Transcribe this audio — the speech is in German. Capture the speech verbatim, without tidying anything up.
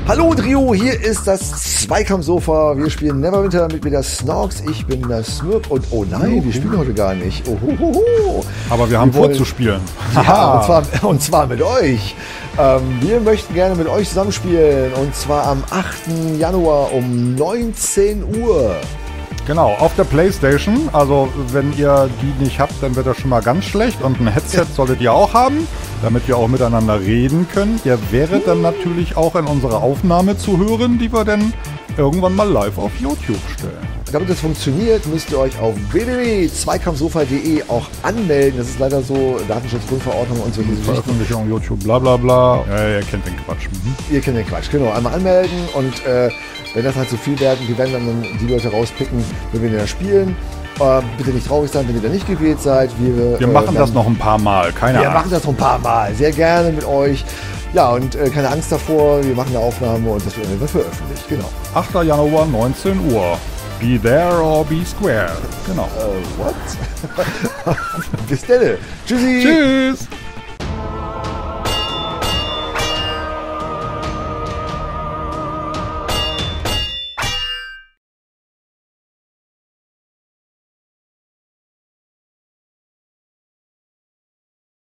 Hallo Trio, hier ist das Zweikampfsofa. Wir spielen Neverwinter mit mir der Snorks. Ich bin der Smirk und oh nein, wir spielen heute gar nicht. Ohohoho. Aber wir haben wir vorzuspielen. Ja, und zwar, und zwar mit euch. Ähm, wir möchten gerne mit euch zusammenspielen und zwar am achten Januar um neunzehn Uhr. Genau, auf der Playstation. Also wenn ihr die nicht habt, dann wird das schon mal ganz schlecht. Und ein Headset solltet ihr auch haben, damit wir auch miteinander reden können. Ihr wäret dann natürlich auch in unserer Aufnahme zu hören, die wir dann irgendwann mal live auf YouTube stellen. Damit das funktioniert, müsst ihr euch auf w w w punkt zweikampfsofa punkt de auch anmelden. Das ist leider so Datenschutzgrundverordnung und so. Veröffentlichung, YouTube, bla bla bla. Ja, ihr kennt den Quatsch. Mhm. Ihr kennt den Quatsch, genau. Einmal anmelden und äh, wenn das halt so viel werden, wir werden dann die Leute rauspicken, wenn wir da spielen. Äh, bitte nicht traurig sein, wenn ihr da nicht gewählt seid. Wir, wir äh, machen das noch ein paar Mal, keine Wir Angst. machen das noch ein paar Mal, sehr gerne mit euch. Ja, und äh, keine Angst davor, wir machen eine Aufnahme und das wird dann veröffentlicht, genau. achter Januar, neunzehn Uhr. Be there or be square. Genau. Äh, what? Bis dann. Tschüssi. Tschüss.